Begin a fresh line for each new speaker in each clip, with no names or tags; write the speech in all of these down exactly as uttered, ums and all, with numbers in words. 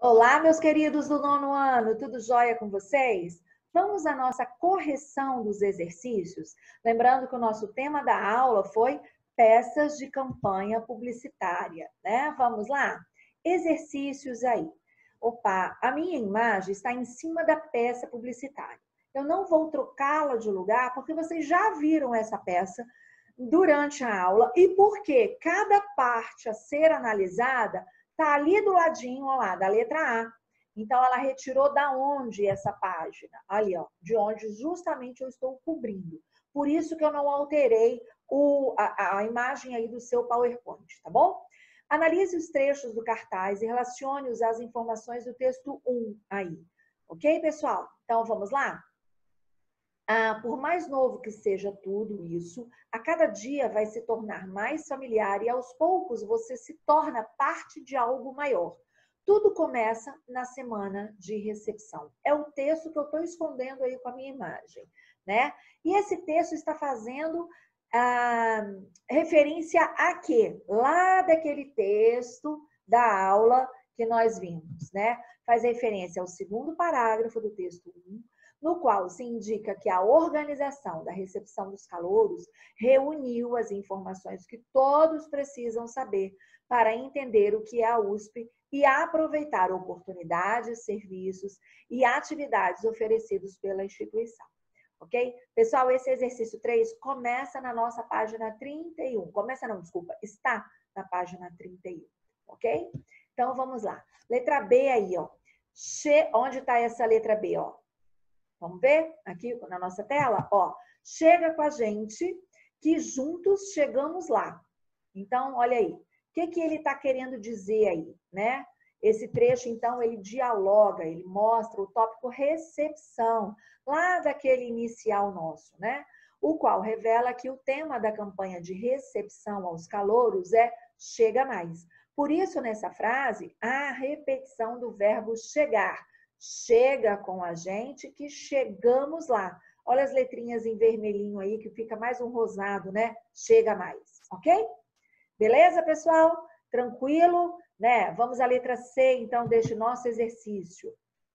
Olá, meus queridos do nono ano, tudo jóia com vocês? Vamos à nossa correção dos exercícios. Lembrando que o nosso tema da aula foi peças de campanha publicitária, né? Vamos lá? Exercícios aí. Opa, a minha imagem está em cima da peça publicitária. Eu não vou trocá-la de lugar porque vocês já viram essa peça durante a aula e porque cada parte a ser analisada tá ali do ladinho, ó lá, da letra A. Então, ela retirou da onde essa página? Ali, ó, de onde justamente eu estou cobrindo. Por isso que eu não alterei o, a, a imagem aí do seu PowerPoint, tá bom? Analise os trechos do cartaz e relacione-os às informações do texto um aí. Ok, pessoal? Então, vamos lá? Ah, por mais novo que seja tudo isso, a cada dia vai se tornar mais familiar e aos poucos você se torna parte de algo maior. Tudo começa na semana de recepção. É o texto que eu estou escondendo aí com a minha imagem, né? E esse texto está fazendo ah, referência a quê? Lá daquele texto da aula que nós vimos, né? Faz referência ao segundo parágrafo do texto um, no qual se indica que a organização da recepção dos calouros reuniu as informações que todos precisam saber para entender o que é a U S P e aproveitar oportunidades, serviços e atividades oferecidos pela instituição. Ok? Pessoal, esse exercício três começa na nossa página trinta e um. Começa não, desculpa, está na página trinta e um. Ok? Então, vamos lá. Letra B aí, ó. Che... Onde está essa letra B, ó? Vamos ver aqui na nossa tela? Ó, chega com a gente que juntos chegamos lá. Então, olha aí. O que, que ele está querendo dizer aí, né? Esse trecho, então, ele dialoga, ele mostra o tópico recepção, lá daquele inicial nosso, né? O qual revela que o tema da campanha de recepção aos calouros é chega mais. Por isso, nessa frase, há a repetição do verbo chegar. Chega com a gente que chegamos lá. Olha as letrinhas em vermelhinho aí, que fica mais um rosado, né? Chega mais, ok? Beleza, pessoal? Tranquilo? Né? Vamos à letra C, então, deste nosso exercício.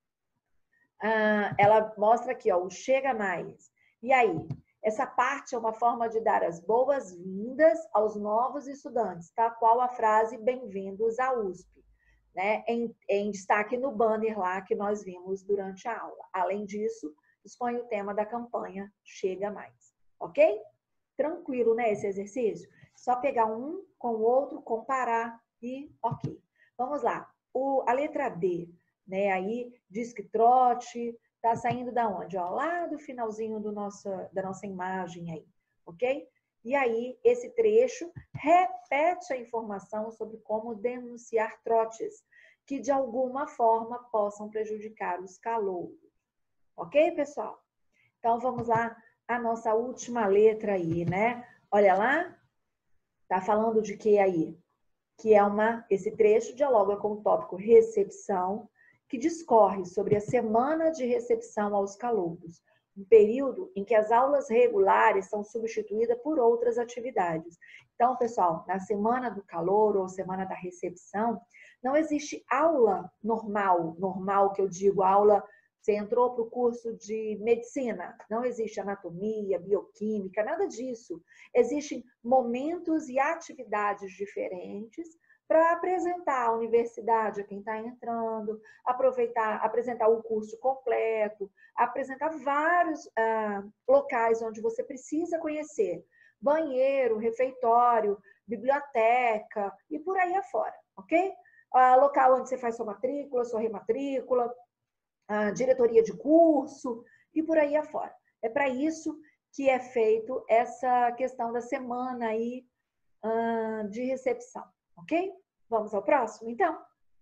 Ah, ela mostra aqui, ó, o chega mais. E aí? Essa parte é uma forma de dar as boas-vindas aos novos estudantes, tá? Qual a frase bem-vindos à U S P. Né, em, em destaque no banner lá que nós vimos durante a aula. Além disso, expõe o tema da campanha Chega Mais. Ok? Tranquilo, né, esse exercício? Só pegar um com o outro, comparar e ok. Vamos lá. O, a letra D, né, aí diz que trote, tá saindo da onde? Ó, lá do finalzinho do nossa, da nossa imagem aí, ok? E aí, esse trecho repete a informação sobre como denunciar trotes que, de alguma forma, possam prejudicar os calouros. Ok, pessoal? Então, vamos lá, a nossa última letra aí, né? Olha lá, tá falando de que aí? Que é uma, esse trecho dialoga com o tópico recepção, que discorre sobre a semana de recepção aos calouros, um período em que as aulas regulares são substituídas por outras atividades. Então, pessoal, na semana do calor ou semana da recepção, não existe aula normal, normal que eu digo, aula, você entrou para o curso de medicina, não existe anatomia, bioquímica, nada disso. Existem momentos e atividades diferentes para apresentar a universidade a quem está entrando, aproveitar, apresentar o curso completo, apresentar vários ah, locais onde você precisa conhecer. Banheiro, refeitório, biblioteca e por aí afora, ok? Ah, local onde você faz sua matrícula, sua rematrícula, ah, diretoria de curso e por aí afora. É para isso que é feito essa questão da semana aí ah, de recepção, ok? Vamos ao próximo, então?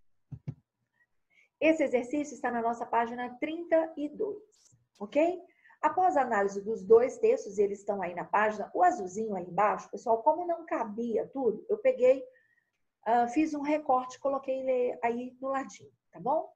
Esse exercício está na nossa página trinta e dois, ok? Após a análise dos dois textos, eles estão aí na página, o azulzinho aí embaixo, pessoal, como não cabia tudo, eu peguei, uh, fiz um recorte, coloquei ele aí do ladinho, tá bom?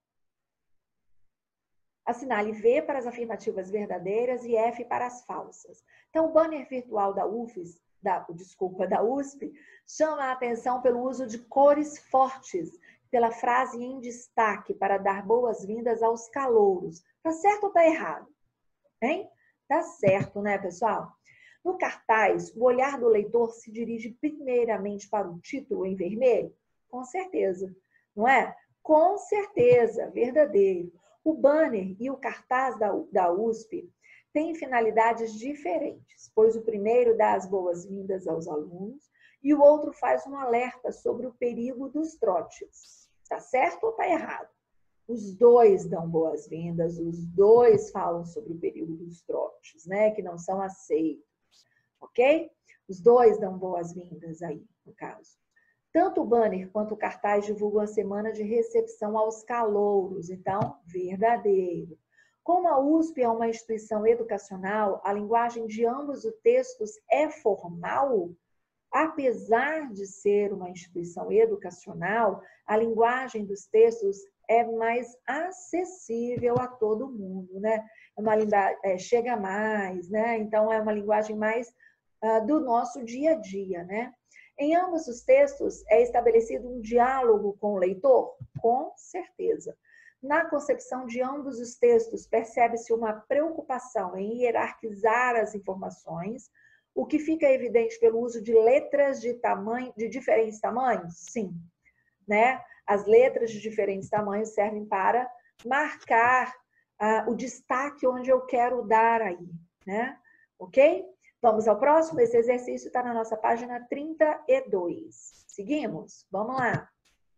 Assinale V para as afirmativas verdadeiras e F para as falsas. Então, o banner virtual da U F S, da, desculpa, da U S P, chama a atenção pelo uso de cores fortes, pela frase em destaque para dar boas-vindas aos calouros. Tá certo ou tá errado? Hein? Tá certo, né, pessoal? No cartaz, o olhar do leitor se dirige primeiramente para o título em vermelho? Com certeza, não é? Com certeza, verdadeiro. O banner e o cartaz da, da U S P têm finalidades diferentes, pois o primeiro dá as boas-vindas aos alunos e o outro faz um alerta sobre o perigo dos trotes. Tá certo ou tá errado? Os dois dão boas-vindas, os dois falam sobre o perigo dos trotes, né? Que não são aceitos, ok? Os dois dão boas-vindas aí, no caso. Tanto o banner quanto o cartaz divulgam a semana de recepção aos calouros, então, verdadeiro. Como a U S P é uma instituição educacional, a linguagem de ambos os textos é formal. Apesar de ser uma instituição educacional, a linguagem dos textos é mais acessível a todo mundo, né? É uma linguagem, é, chega mais, né? Então, é uma linguagem mais uh, do nosso dia a dia, né? Em ambos os textos é estabelecido um diálogo com o leitor? Com certeza. Na concepção de ambos os textos, percebe-se uma preocupação em hierarquizar as informações, o que fica evidente pelo uso de letras de, tamanho, de diferentes tamanhos? Sim. Né? As letras de diferentes tamanhos servem para marcar uh, o destaque onde eu quero dar aí. Né? Ok? Vamos ao próximo? Esse exercício está na nossa página trinta e dois. Seguimos? Vamos lá.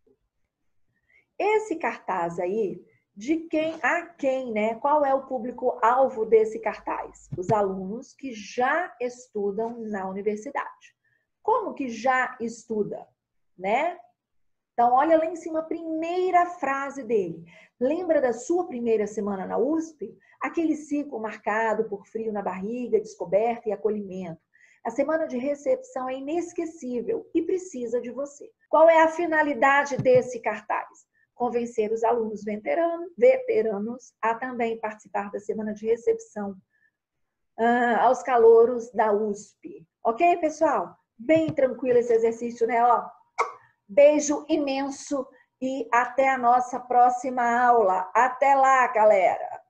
Esse cartaz aí, de quem a quem, né? Qual é o público-alvo desse cartaz? Os alunos que já estudam na universidade. Como que já estuda, né? Então, olha lá em cima a primeira frase dele. Lembra da sua primeira semana na U S P? Aquele ciclo marcado por frio na barriga, descoberta e acolhimento. A semana de recepção é inesquecível e precisa de você. Qual é a finalidade desse cartaz? Convencer os alunos veteranos, veteranos a também participar da semana de recepção uh, aos calouros da U S P. Ok, pessoal? Bem tranquilo esse exercício, né? Ó, beijo imenso e até a nossa próxima aula. Até lá, galera!